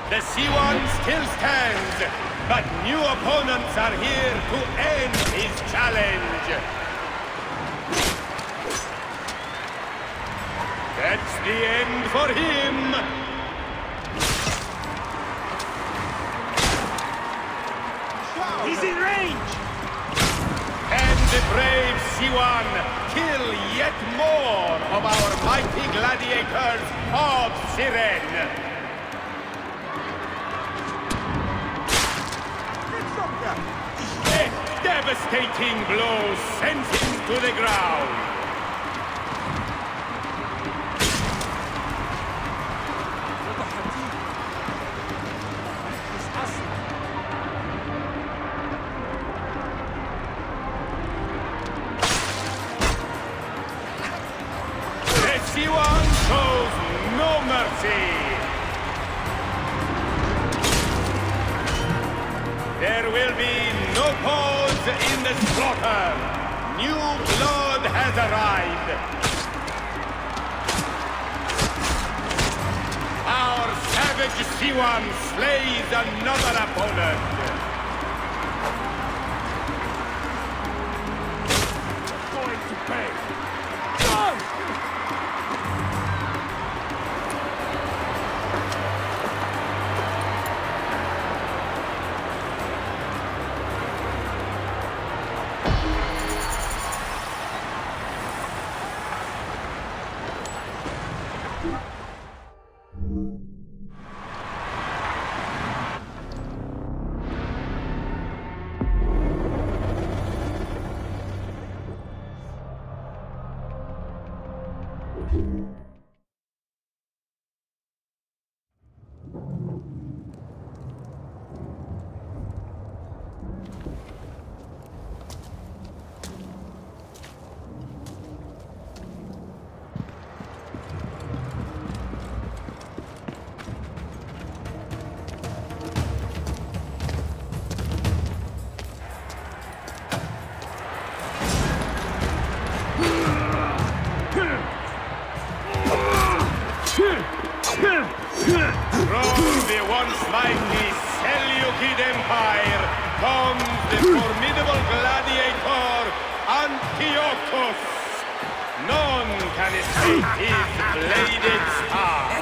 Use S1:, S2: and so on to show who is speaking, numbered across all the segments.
S1: The C1 still stands, but new opponents are here to end his challenge. That's the end for him.
S2: He's in range!
S1: And the brave C1 kill yet more of our mighty gladiators of Cyrene. A devastating blow sends him to the ground. C1 shows no mercy. There will be no pause in the slaughter. New blood has arrived. Our savage C1 slays another opponent. Going to pay. From the once mighty Seleucid Empire comes the formidable gladiator Antiochus. None can escape his bladed star.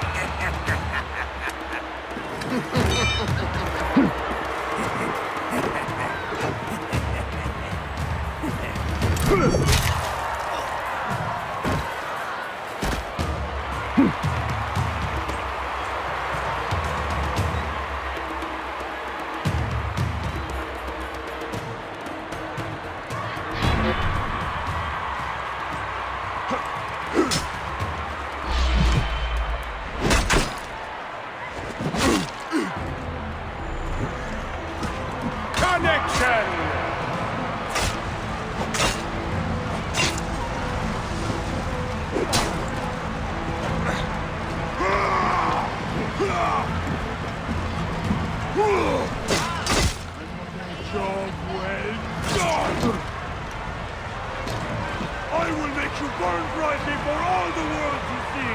S2: I will make you burn brightly for all the world to see!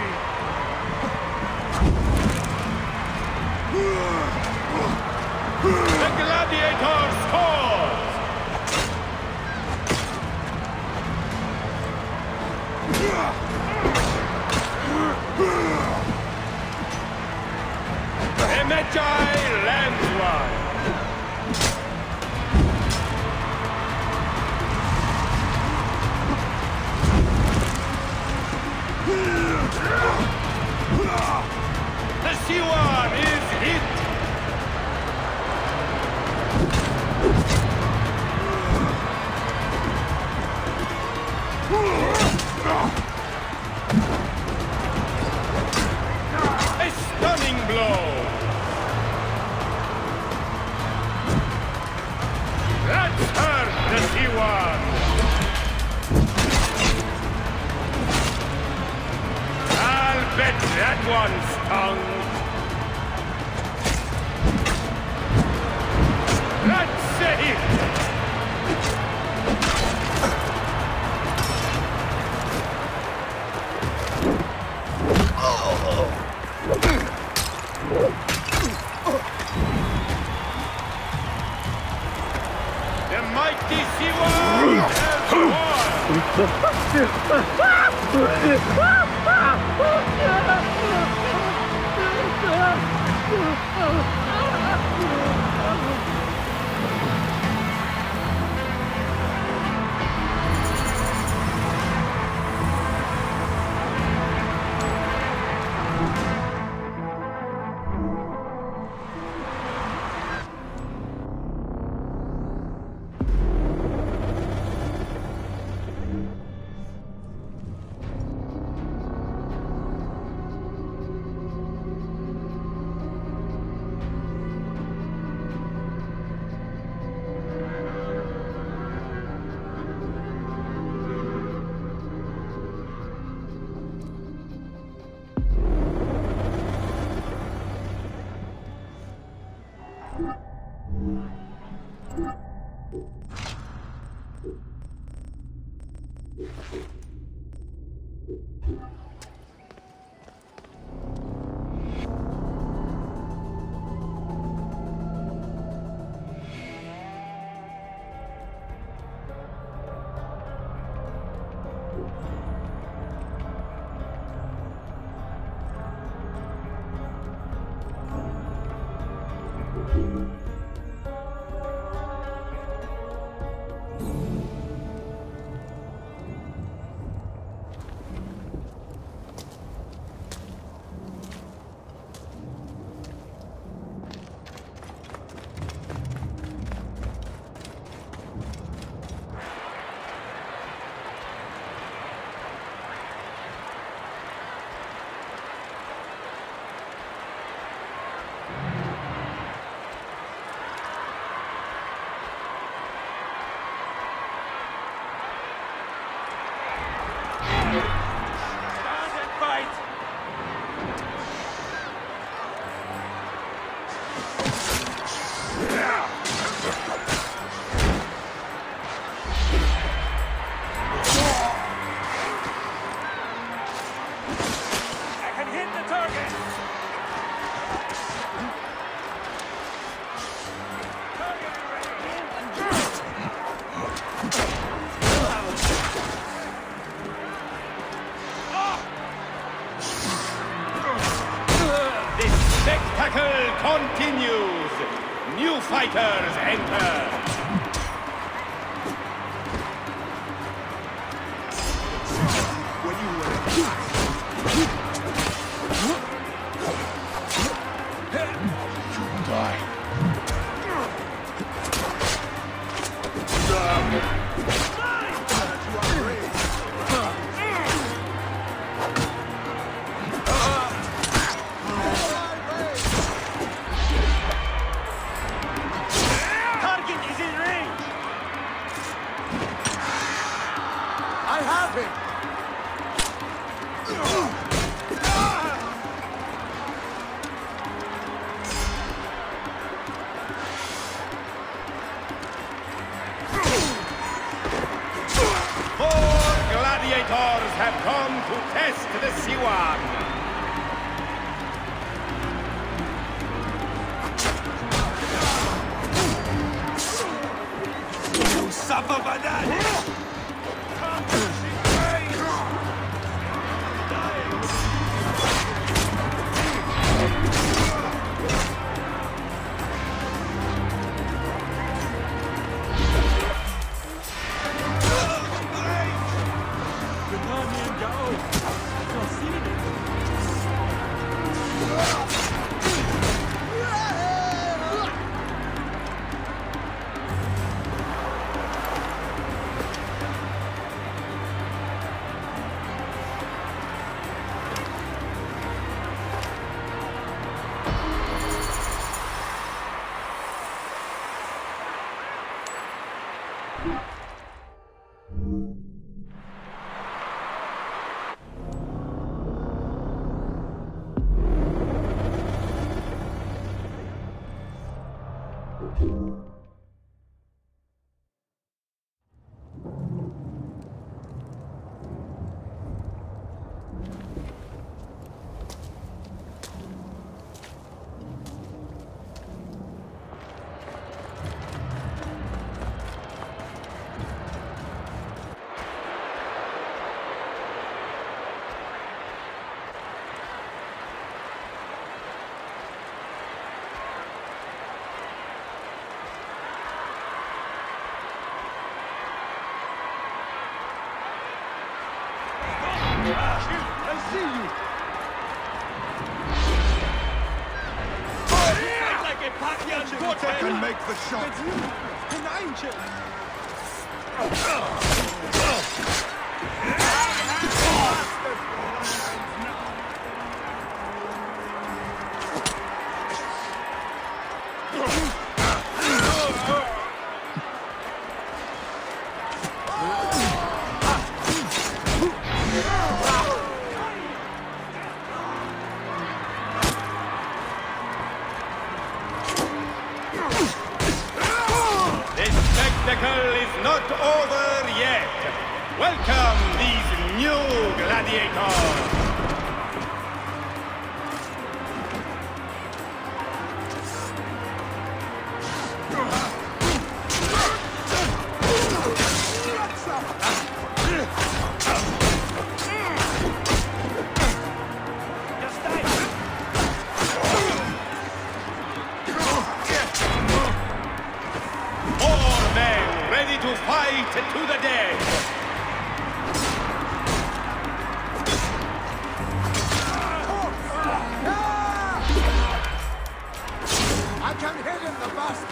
S1: The gladiator scores! The Magi lands one! The C1 is hit! A stunning blow! That's hurt the C1! I'll bet that one stung! That's a hit! Continues. New fighters enter. Have come to test the Siwan. You suffer by that!
S2: I can make the shot.
S1: Spectacle is not over yet. Welcome these new gladiators. More men ready to fight to the death.
S2: I can hit him, the bastard!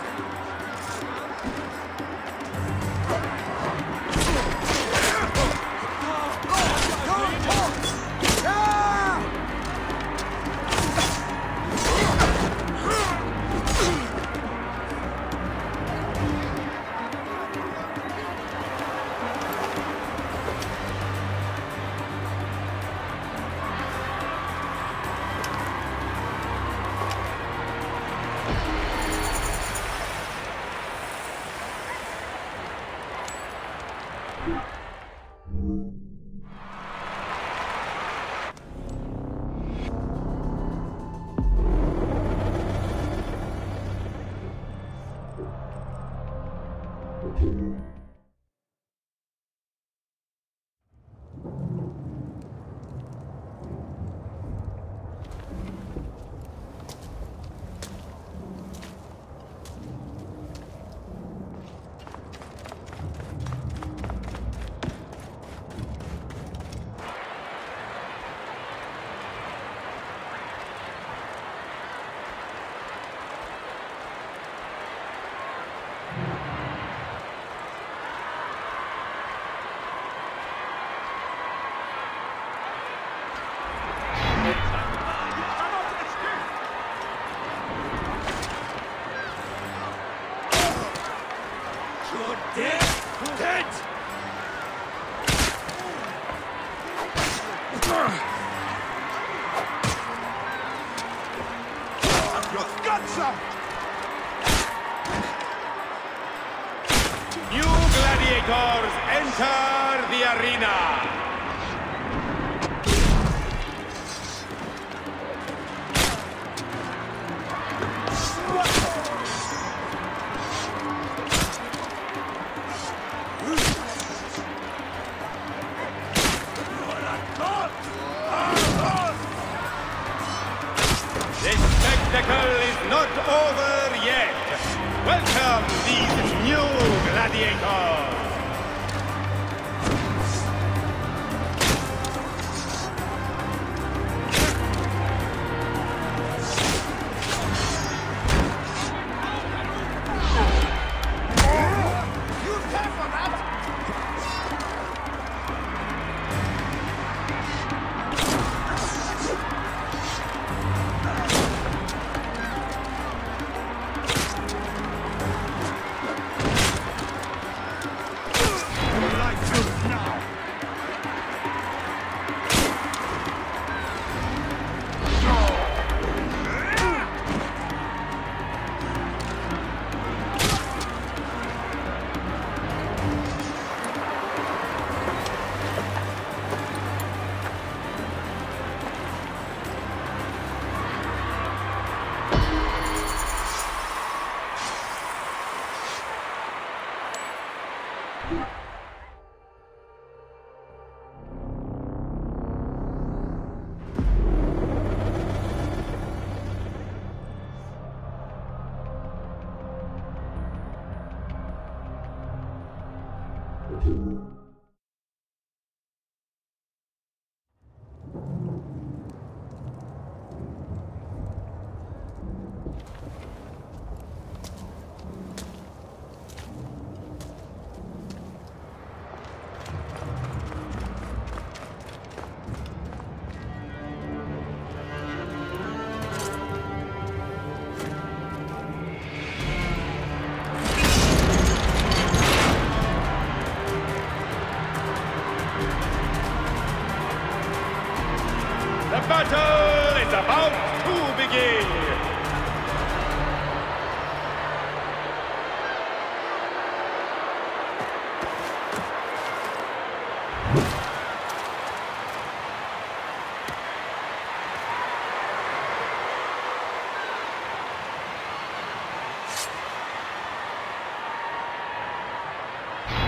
S1: New gladiators enter the arena. The spectacle is not over yet. Welcome these new gladiators.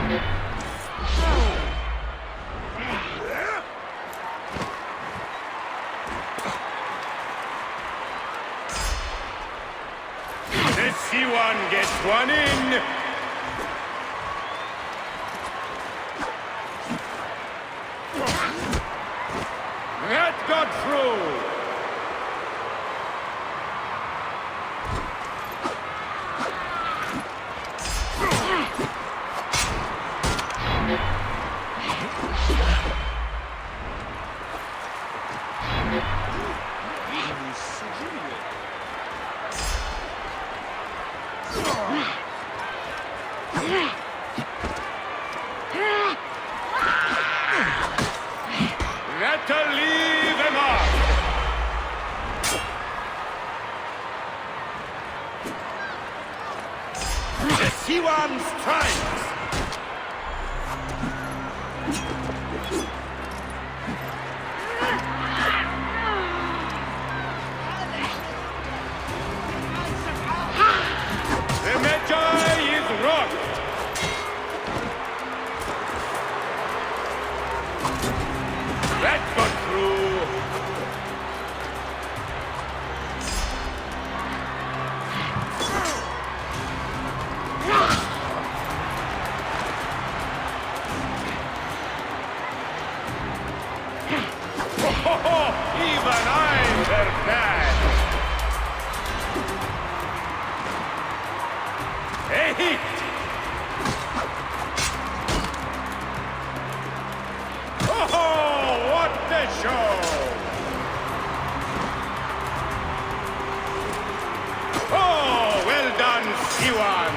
S1: The C1 gets one in. That got through. That'll leave a mark. The C1 strikes. The Magi is rocked. That got through. Oh, even I'm bad. A hit. Oh, what a show! Oh, well done, C1!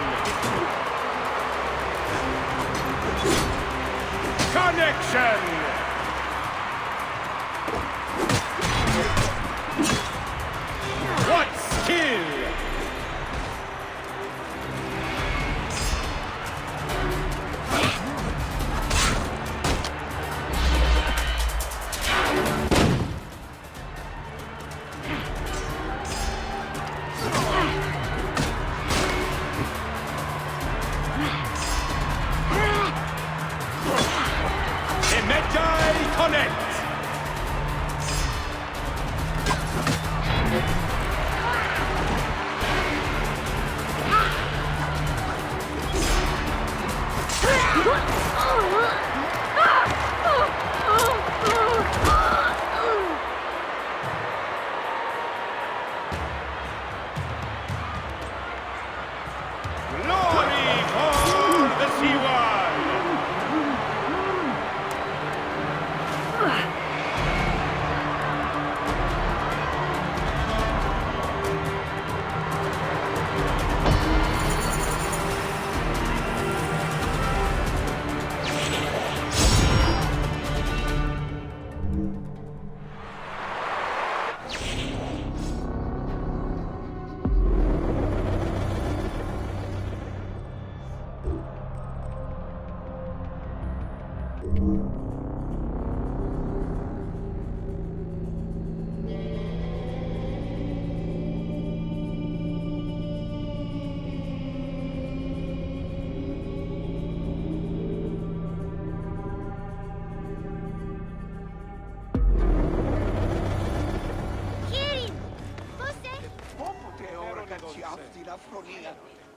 S1: Connection! What skill! The Magi connect! Glory for the C1!
S3: Come poteva ora cacciarti la fronia?